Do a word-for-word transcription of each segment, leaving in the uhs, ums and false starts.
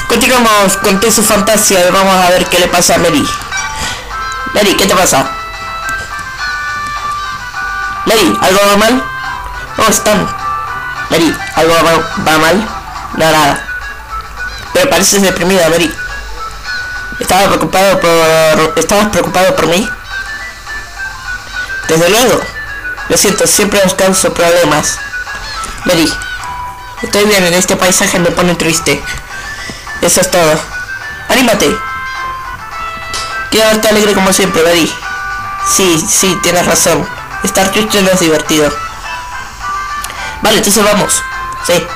Continuamos con su fantasía y vamos a ver qué le pasa a Mary. Mary, ¿qué te pasa? Mary, ¿algo va mal? ¿Cómo están? Mary, ¿algo va, va mal? No, nada. Pero pareces deprimida, Mary. ¿Estabas preocupado por... ¿Estabas preocupado por mí? Desde luego. Lo siento, siempre os causo problemas. Mary, estoy bien, en este paisaje me pone triste. Eso es todo. ¡Anímate! Quiero verte alegre como siempre, Mary. Sí, sí, tienes razón. Estar triste no es divertido. Vale, entonces vamos. Sí.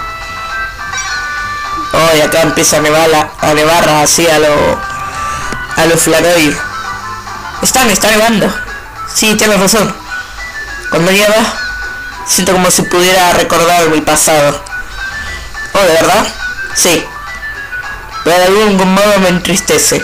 Oh, y acá empieza a nevar, a nevar así a lo... a lo Flanoir. Están, está nevando. Sí, tienes razón. Cuando nieva, siento como si pudiera recordar mi pasado. Oh, ¿de verdad? Sí. Pero de algún modo me entristece.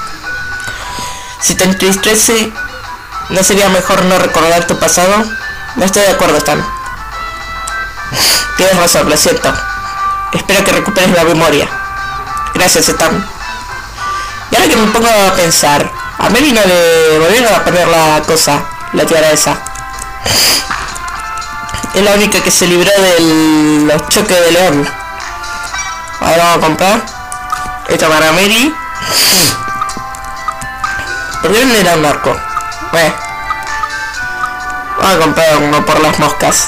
Si te entristece, ¿no sería mejor no recordar tu pasado? No estoy de acuerdo, Stan. Tienes razón, lo siento. Espero que recuperes la memoria. Gracias, Stan. Y ahora que me pongo a pensar, a Mary no le volvieron a poner la cosa, la tiara esa. Es la única que se libró de los choques de león. Ahora vamos a comprar esto para Mary. ¿Por qué no era un arco? Bueno, vamos a comprar uno por las moscas.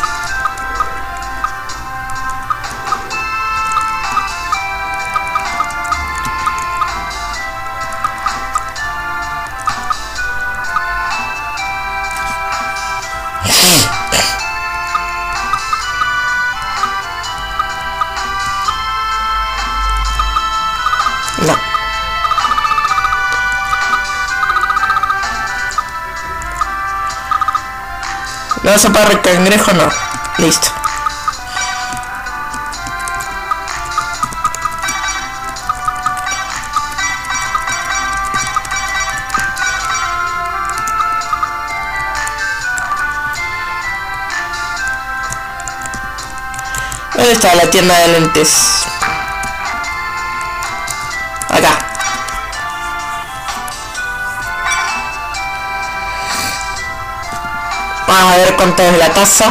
No. ¿No vas a pagar el cangrejo? No. Listo. ¿Dónde está la tienda de lentes? Acá. Vamos a ver cuánto es la tasa.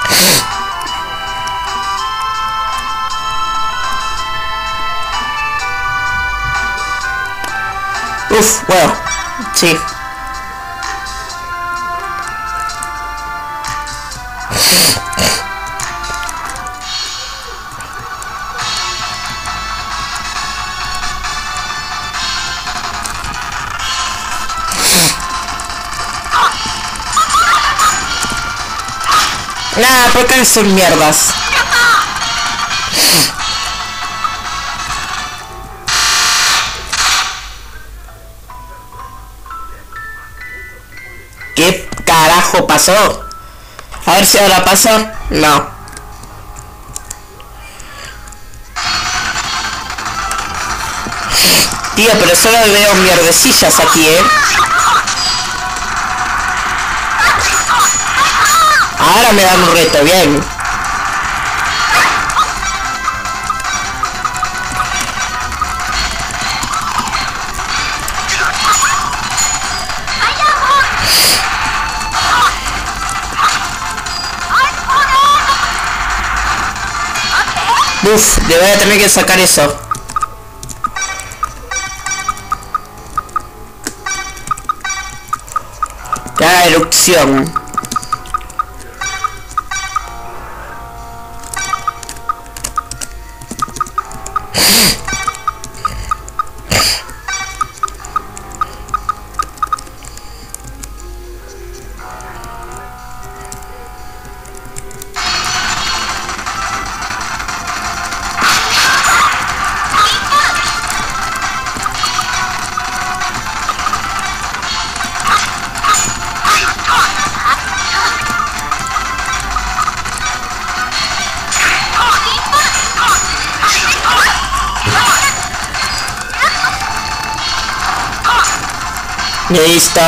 Uf, bueno, sí. Nah, porque son mierdas. ¿Qué carajo pasó? A ver si ahora pasa. No. Tío, pero solo veo mierdecillas aquí, eh. Ahora me dan un reto, bien. Uf, le voy a tener que sacar eso. La erupción. Listo.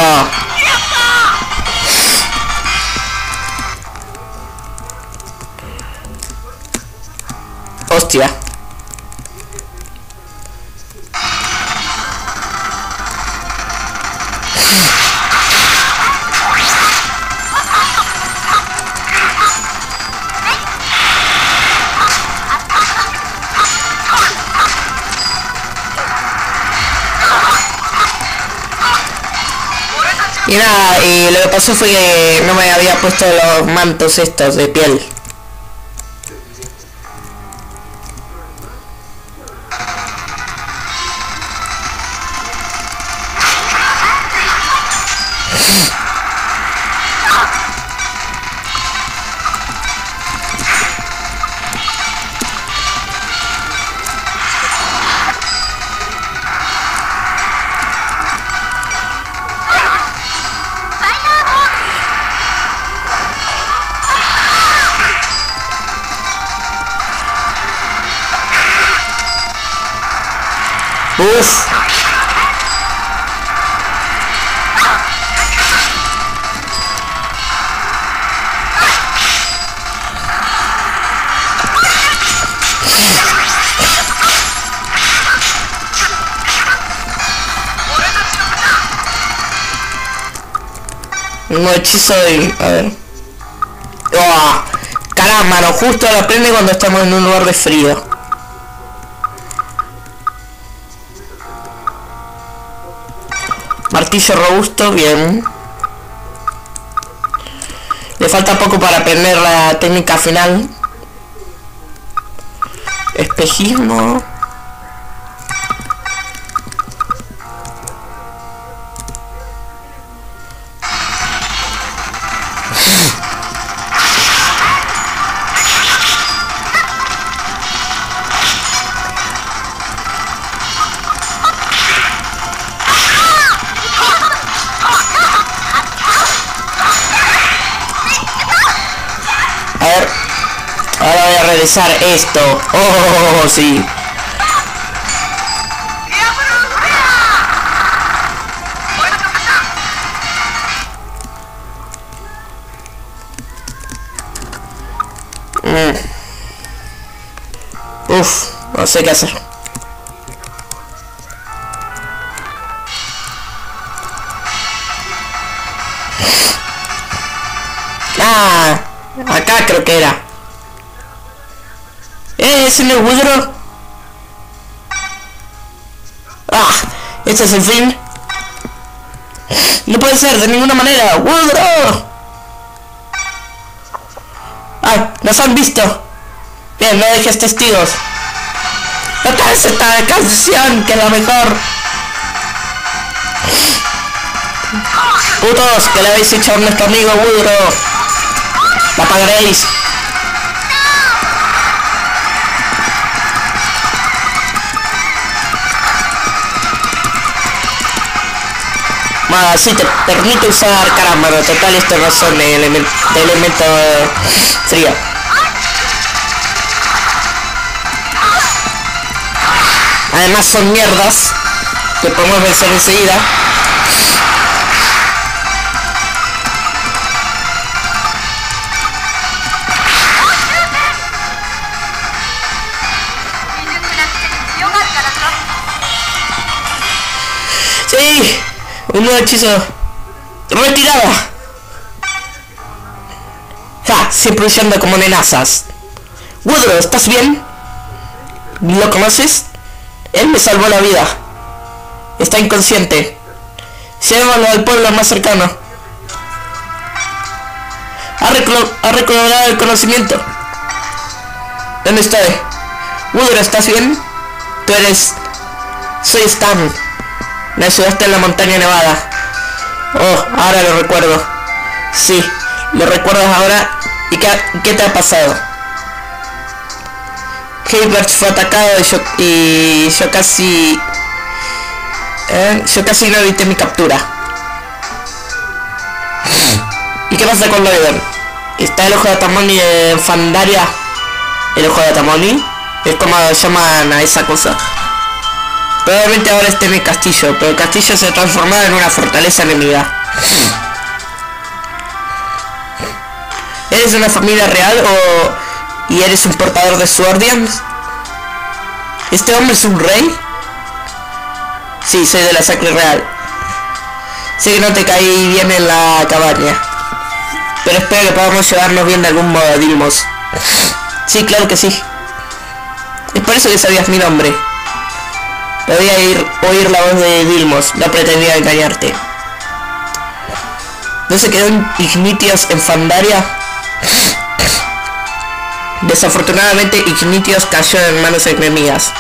Hostia. Y nada, y lo que pasó fue que no me había puesto los mantos estos de piel. Uf. Un hechizo de... a ver. ¡Oh! Caramba, no, justo lo aprende cuando estamos en un lugar de frío. Martillo robusto, bien. Le falta poco para aprender la técnica final. Espejismo. A ver, ahora voy a realizar esto. Oh, sí. Mm. Uf, no sé qué hacer. Ah, acá creo que era. ¿Eh? ¿Es en el Woodrow? Ah, ¿este es el fin? No puede ser, de ninguna manera. ¡Woodrow! Ah, nos han visto. Bien, no dejes testigos. No te hagas esta canción, que es la mejor. Putos, que le habéis hecho a nuestro amigo Woodrow. La pagaréis. Bueno, sí, te permite usar caramba, no, total esto no son de, element, de elemento eh, frío. Además son mierdas que podemos vencer enseguida. Sí, un nuevo hechizo. Retirada. Ja, siempre usando como amenazas. Woodrow, ¿estás bien? ¿Lo conoces? Él me salvó la vida. Está inconsciente. Llévalo al pueblo más cercano. Ha, reclo ha recobrado el conocimiento. ¿Dónde estoy? Woodrow, ¿estás bien? Tú eres... Soy Stan. Me ayudaste en la montaña nevada. Oh, ahora lo recuerdo. Sí, lo recuerdas ahora. ¿Y qué, qué te ha pasado? Herbert fue atacado y yo, y yo casi... Eh, yo casi no evité mi captura. ¿Y qué pasa con Loiden? ¿Está el ojo de Atamoni en Fandaria? ¿El ojo de Atamoni? Es como llaman a esa cosa. Probablemente ahora esté en el castillo, pero el castillo se ha transformado en una fortaleza enemiga. ¿Eres de una familia real o... y eres un portador de Swordians? ¿Este hombre es un rey? Sí, soy de la sangre real. Sé que no te caí bien en la cabaña, pero espero que podamos llevarnos bien de algún modo, Dilmos. Sí, claro que sí. Es por eso que sabías mi nombre. Podía ir, oír la voz de Dilmos, no pretendía engañarte. ¿No se quedó Ignitios en Fandaria? Desafortunadamente Ignitios cayó en manos enemigas.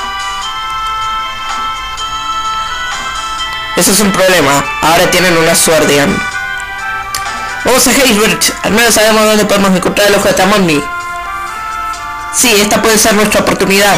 Eso es un problema. Ahora tienen una Swordian. Vamos a Heisbridge. Al menos sabemos dónde podemos encontrar el ojo de Tammoni. Sí, esta puede ser nuestra oportunidad.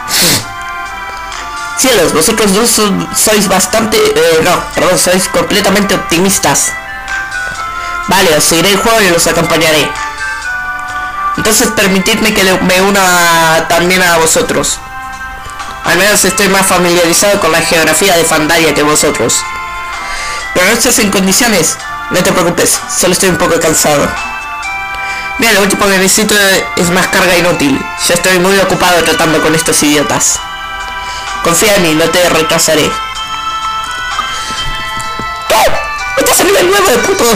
Cielos, vosotros dos son, sois bastante... Eh, no, perdón, sois completamente optimistas. Vale, os seguiré el juego y los acompañaré. Entonces permitidme que me una también a vosotros. Al menos estoy más familiarizado con la geografía de Fandaria que vosotros. Pero no estás en condiciones. No te preocupes, solo estoy un poco cansado. Mira, lo último que necesito es más carga inútil. Ya estoy muy ocupado tratando con estos idiotas. Confía en mí, no te retrasaré. ¡Oh! ¡Estás a nivel nueve, puto!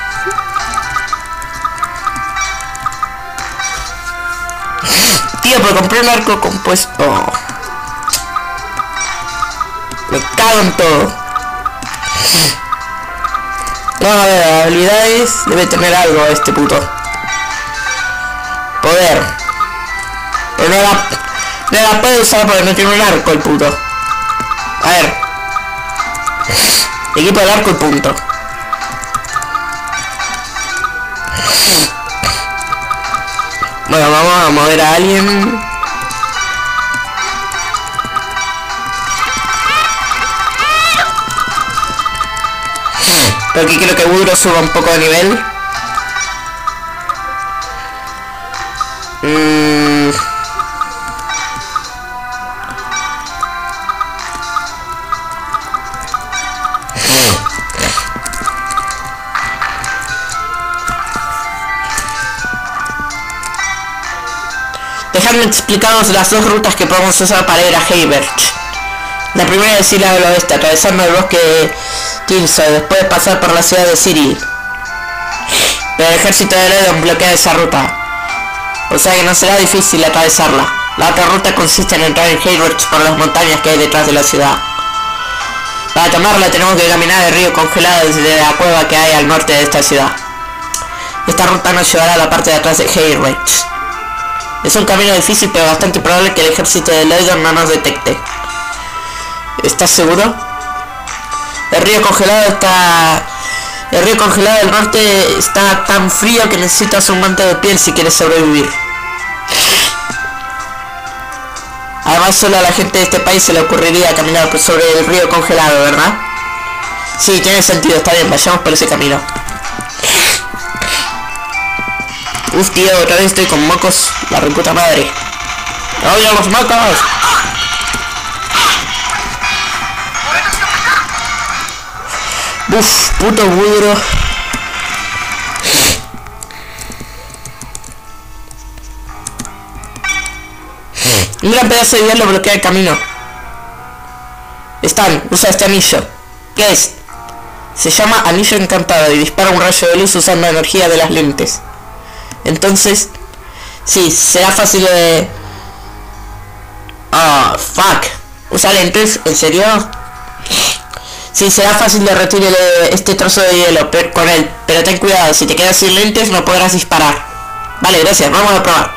Tío, pero compré un arco compuesto. Oh. Me cago en todo. No, a ver, habilidades. Debe tener algo este puto. Poder. Pero no la, no la puede usar porque no tiene un arco el puto. A ver. Equipo del arco y punto. Bueno, vamos a mover a alguien. Pero aquí quiero que Budro suba un poco de nivel. Mm. Dejadme explicaros las dos rutas que podemos usar para ir a Heisbridge. La primera es ir al oeste, atravesando el bosque de Tilso, después de pasar por la ciudad de Ciri. Pero el ejército de Ledon bloquea esa ruta, o sea que no será difícil atravesarla. La otra ruta consiste en entrar en Heisbridge por las montañas que hay detrás de la ciudad. Para tomarla tenemos que caminar el río congelado desde la cueva que hay al norte de esta ciudad. Esta ruta nos llevará a la parte de atrás de Heisbridge. Es un camino difícil, pero bastante probable que el ejército de Ledon no nos detecte. ¿Estás seguro? El río congelado está... El río congelado del norte está tan frío que necesitas un manto de piel si quieres sobrevivir. Además, solo a la gente de este país se le ocurriría caminar sobre el río congelado, ¿verdad? Sí, tiene sentido, está bien, vayamos por ese camino. Uf, tío, otra vez estoy con mocos, la reputa madre. ¡Odio los mocos! Uf, puto Budro. Un gran pedazo de hielo bloquea el camino. Stan, usa este anillo. ¿Qué es? Se llama anillo encantado y dispara un rayo de luz usando la energía de las lentes. Entonces, sí, será fácil de... Ah, oh, fuck. ¿Usa lentes? ¿En serio? Sí, será fácil derretir el, este trozo de hielo pero, con él, pero ten cuidado, si te quedas sin lentes no podrás disparar. Vale, gracias, vamos a probar.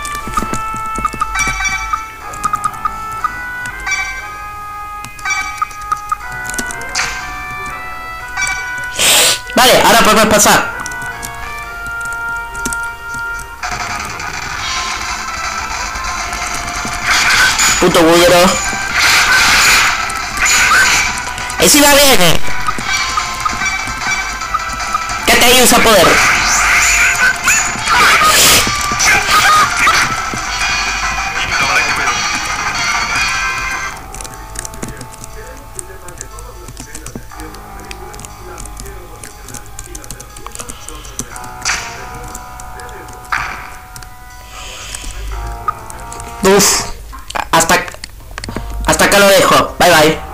Vale, ahora podemos pasar. Puto Budro. Encima viene. ¿Qué te usa poder? Uf. Hasta, hasta acá lo dejo. Bye bye.